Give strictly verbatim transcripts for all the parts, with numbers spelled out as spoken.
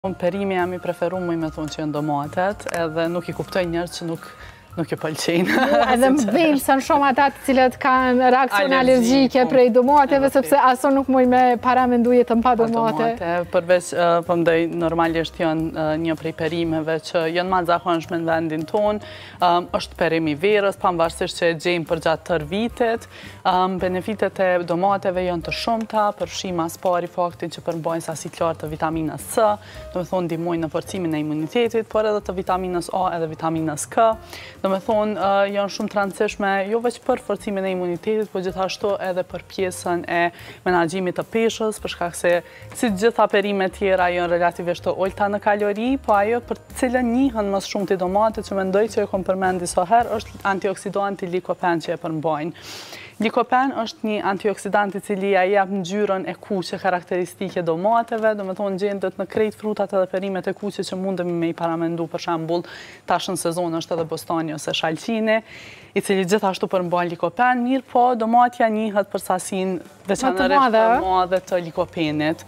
Perimi jam i preferu muj me thonë që janë domatet, edhe nuk i kuptoj njerë që nuk nuk i pëlqejnë. Edhe më vim sën shumë ata të cilët kanë reakcion alergjike prej domateve, sepse aso nuk muj me paramendu jetën pa domate. Përveç, po mdoj, normalisht janë një prej perimeve që janë ma zakonshme në vendin tonë, është perimi verës, pavarësisht që e gjejmë për gjatë tër vitet. Benefitet e domateve janë të shumta, përfshim as pari faktin që përmbajnë sasi të lartë të vitaminës C, do të thonë ndihmojnë në forcimin e imunitetit, por edhe të vitaminës A edhe vitaminës K. Do me thonë, janë shumë të rëndësishme, jo veç për forcimin e imunitetit, po gjithashtu edhe për pjesën e menaxhimit të peshës, për shkak se si gjitha perimet tjera janë relativisht të ulta në kalori, po ajo për cilën njihen më shumë të domatet, që mendoj që e kom përmend disa herë, është antioksidanti likopen që e përmbajnë. Likopen është një antioksidant i cili ja jep ngjyrën e kuqe karakteristike domateve, do me thonë gjendet në krejt frutat edhe perimet e kuqe që mundemi me i paramendu, për shembull tash në sezon është edhe bostani ose shalqini, i cili gjithashtu përmban likopen, mirë po domatja njihet për sasinë veçanërisht të madhe të likopenit.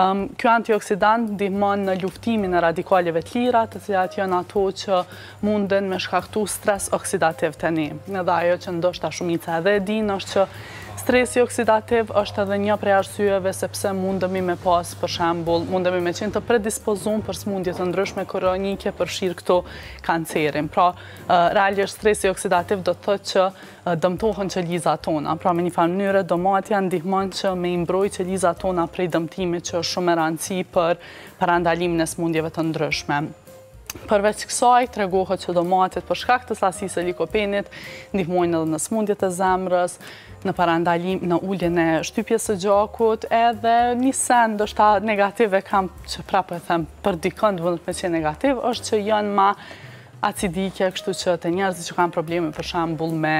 Ky antioksidant ndihmon në luftimin e radikaleve të lira, të cilat janë ato që munden me shkaktu stres oksidativ të ne. Edhe ajo që ndoshta shumica edhe e din është që stresi oksidativ është edhe një prej arsyeve sepse mundemi me pas, për shembull, mundemi me qenë të predispozuar për smundje të ndryshme kronike, përfshirë këto kancerin. Pra, realisht stresi oksidativ do të thotë që dëmtohen qelizat tona. Pra, me një farë mënyrë, domatja ndihmon që me imbroj qelizat tona prej dëmtimit që është shumë e rëndësishme për parandalimin e smundjeve të ndryshme. Përveç kësaj, tregohet që domatet për shkak të sasisë së likopenit ndihmojnë edhe në smundjet e zemrës, në parandalim, në uljen e shtypjes së gjakut, edhe një sen ndoshta negative kam që prapë e them për dikën vëndet me qenë negativ, është që janë ma acidike, kështu që të njerëzit që kanë probleme për shembull me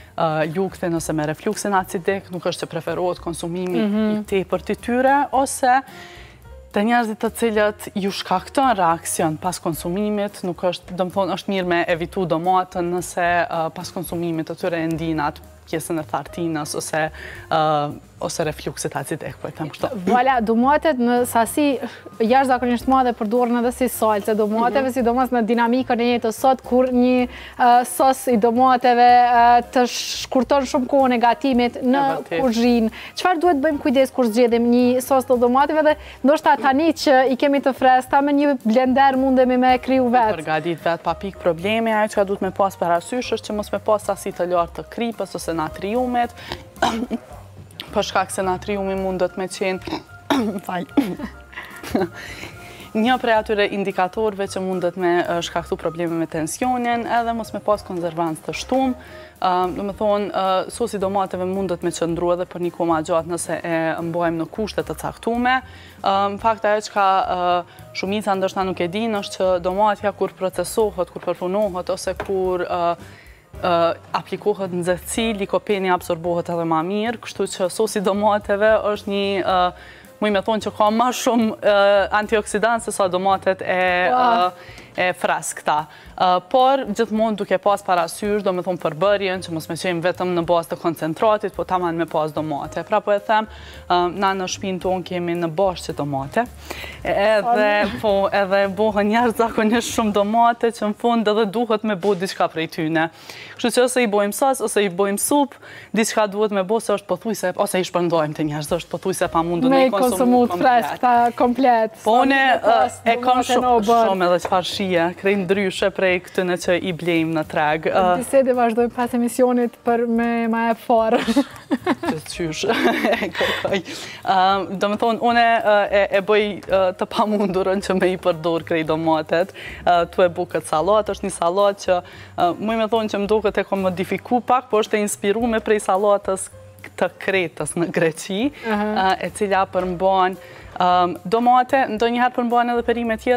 luktin ose me refluksin acidik, nuk është që preferohet konsumimi i tepërt i tyre, ose të njerëzit të cilët ju shkakton reakcion pas konsumimit, nuk është, do të thonë, është mirë me evitu domatën nëse pas konsumimit të tyre e ndinat pjesën e thartinës ose ose refluksit acidik, po e them kështu. Voilà, domatet në sasi jashtëzakonisht madhe përdoren edhe si salce domateve, sidomos në dinamikën e jetës sot, kur një sos i domateve të shkurton shumë kohën e gatimit në kuzhinë. Çfarë duhet bëjmë kujdes kur zgjedhim një sos të domateve dhe ndoshta tani që i kemi të freskëta me një blender mundemi me kriju vetë. Përgatit vetë pa pikë problemi, ajo që duhet me pas parasysh është që mos me pas sasi të lartë të kripës ose natriumit, për shkak se natriumi mundet me qenë një prej atyre indikatorëve që mundet me shkaktu probleme me tensionin, edhe mos me pas konzervancë të shtumë. Do me thonë, sosi domateve mundet me qëndru edhe për një kohë ma gjatë nëse e mbajmë në kushte të caktume. Në fakt, ajo që ka shumica ndoshta nuk e din, është që domatja kur procesohet, kur përpunohet, ose kur aplikohet në nxehtësi, likopeni absorbohet edhe ma mirë, kështu që sosi domateve është një, muj me thonë që ka ma shumë antioksidant se sa domatet e freskëta. Por, gjithmonë duke pas parasysh, do me thonë përbërjen, që mos me qenë vetëm në bazë të koncentratit, po taman me pas domate. Pra po e them, na në shpinë tonë kemi në bashkë domate, edhe bohën njerë zakonisht shumë domate, që në fund edhe duhet me bo diçka prej tyne. Kështu që ose i bojmë sas, ose i bojmë sup, diçka duhet me bo se është pothuajse, ose i shpërndojmë të njerëz, është pothuajse pa mundu në i konsumu komplet. Po une e kam shumë edhe qëfar shije, krej ndryshe prej këtëne që i blejmë në treg. Bisede vazhdojmë pas emisionit për me ma e farë. Që të qysh, e kërkoj. Do me thonë, une e bëj të pa mundurën që me i përdor krej domatet. Tu e bu këtë salat, është një salat që muj me thonë që më duket e kom modifiku pak, po është e inspiru me prej salatës të Kretës në Greqi, e cila përmban domate, ndonjëherë përmban edhe perime tjera,